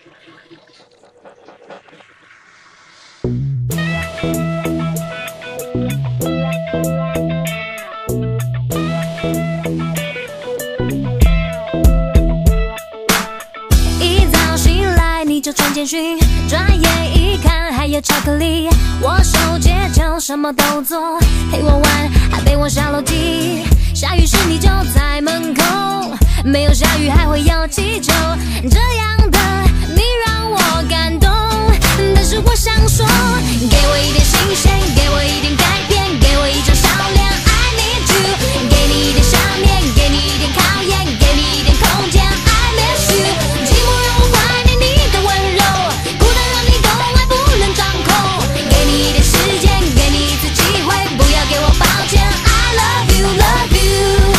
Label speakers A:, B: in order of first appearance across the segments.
A: 一早醒来你就传简讯，转眼一看还有巧克力，我手接球什么都做，陪我玩还陪我下楼梯。下雨时你就在门口，没有下雨还会有气球，这样的你让我感动。但是我想说，给我一点新鲜，给我一点改变，给我一张笑脸 I need you， 给你一点想念，给你一点考验，给你一点空间 I miss you。 寂寞让我怀念你的温柔，孤单让你懂爱不能掌控，给你一点时间，给你一次机会，不要给我抱歉 I love you love you。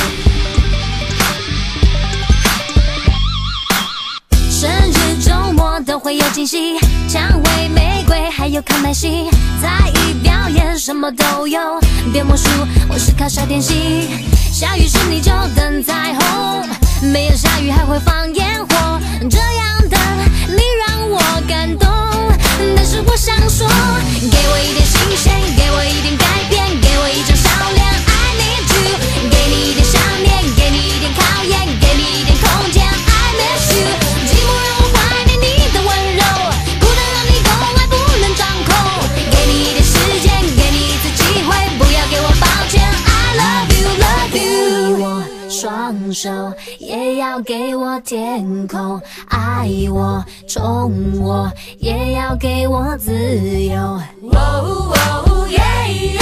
A: 生日周末都会有惊喜，蔷薇玫瑰还有康乃馨，才艺表演什么都有，变魔术我是靠小点心。下雨时你就等彩虹，没有下雨还会放烟火，这样的你让我感动。但是我想说，给我一点新鲜，给我一点改变，给我一张笑脸 I need you， 给你一点想念，给你一点考验，给你一点空间 I miss you。 寂寞让我怀念你的温柔，孤单让你懂爱不能掌控，给你一点时间，给你一次机会，不要给我抱歉 I love you love you。 给我双手也要给我天空，爱我宠我也要给我自由。哦哦耶耶